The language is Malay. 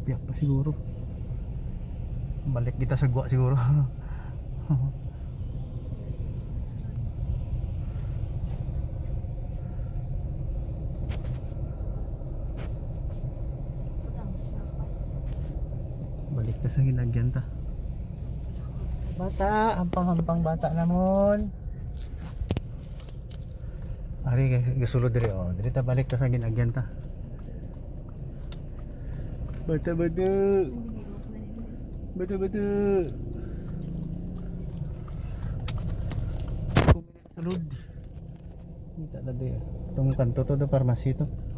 Biyak pa siguro. Balik kita sa gua siguro. Balik ka sa ginagyan ta. Bata, hampang-hampang bata namon. Ari gasulod diri oh. Diri ta balik ta sa ginagyan ta. Bata-bata. Bata-bata. Sulod. Kita tadi. Itong kanto to do farmasi to.